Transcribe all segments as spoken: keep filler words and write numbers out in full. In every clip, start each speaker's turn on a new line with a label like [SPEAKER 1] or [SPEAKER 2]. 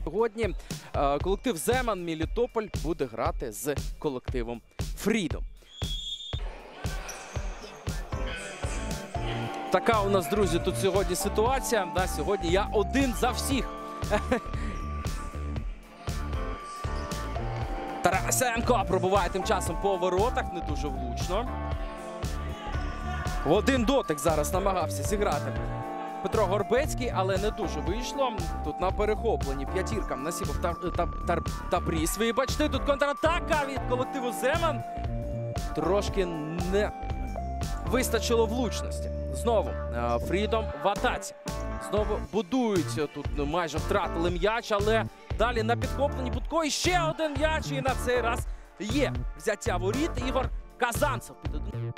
[SPEAKER 1] Сьогодні колектив Земан Мелітополь буде грати з колективом Фрідом. Така у нас, друзі, тут сьогодні ситуація. Да, сьогодні я один за всіх. Тарасенко пробуває тим часом по воротах, не дуже влучно. В один дотик зараз намагався зіграти Петро Горбецький, але не дуже вийшло. Тут на перехопленні п'ятірка Насіпов та, та, та, та Бріс. Вибачте, тут контратака від колективу Земан. Трошки не вистачило влучності. Знову Фрідом в атаці. Знову будують. Тут майже втратили м'яч, але далі на підхопленні Будко. І ще один м'яч. І на цей раз є взяття воріт. Ігор Казанцев під один.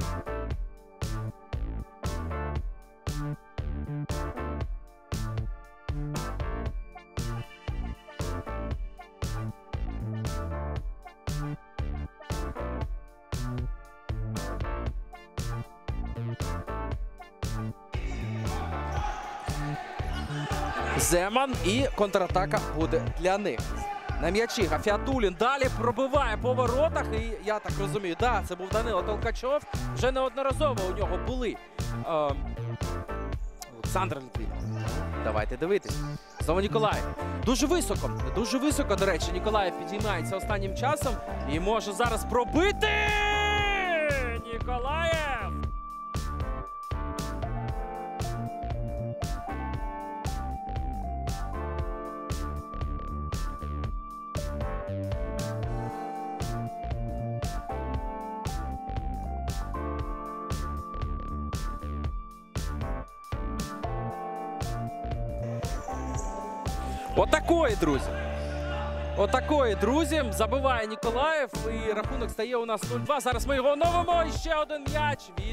[SPEAKER 1] Земан, і контратака буде для них. На м'ячі Гафіатуллін далі пробиває по воротах. І я так розумію, да, це був Данило Толкачов. Вже неодноразово у нього були е, Олександр Літвінов. Давайте дивитись. Знову Ніколаєв. Дуже високо, дуже високо, до речі, Ніколаєв підіймається останнім часом. І може зараз пробити! Ніколаєв! Отакої, друзі. Отакої, друзі. Забиває Ніколаєв. І рахунок стає у нас нуль-два. Зараз ми його оновимо. І ще один м'яч від...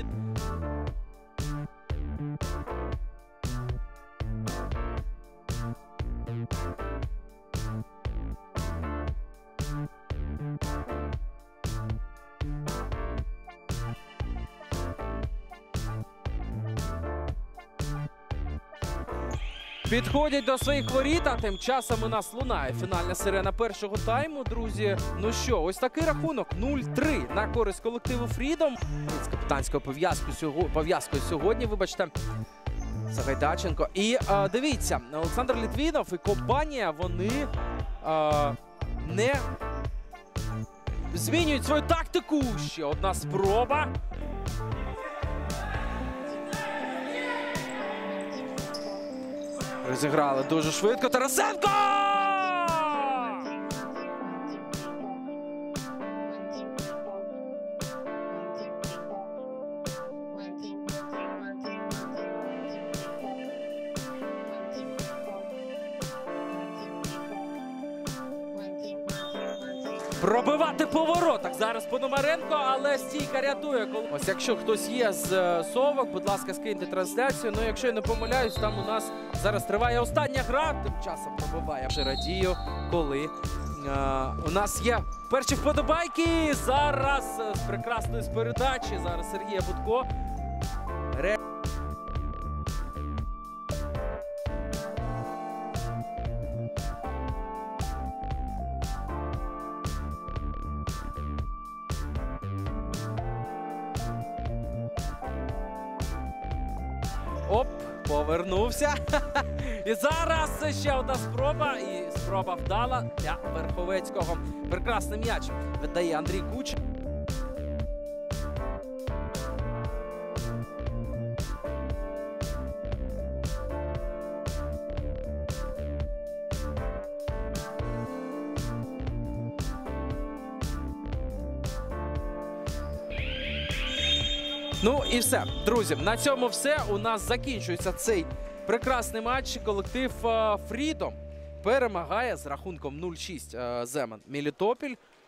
[SPEAKER 1] Підходять до своїх воріт, а тим часом у нас лунає фінальна сирена першого тайму, друзі. Ну що, ось такий рахунок нуль-три на користь колективу Фрідом. З капітанською пов'язкою сьогодні, вибачте, Сагайдаченко. І а, дивіться, Олександр Літвінов і компанія, вони а, не змінюють свою тактику. Ще одна спроба. Розіграли дуже швидко. Тарасенко! Пробивати по воротах зараз Пономаренко, але стійка рятує. Ось якщо хтось є з Совок, будь ласка, скиньте трансляцію. Ну, якщо я не помиляюсь, там у нас зараз триває остання гра. Тим часом пробиває. Я радію, коли е, у нас є перші вподобайки. Зараз з прекрасної з передачі. Зараз Сергія Будко. Ре... Оп, повернувся. І зараз ще одна спроба. І спроба вдала для Верховецького. Прекрасний м'яч віддає Андрій Куч. Ну і все, друзі, на цьому все. У нас закінчується цей прекрасний матч. Колектив Фрідом перемагає з рахунком нуль шість Земан Мелітополь.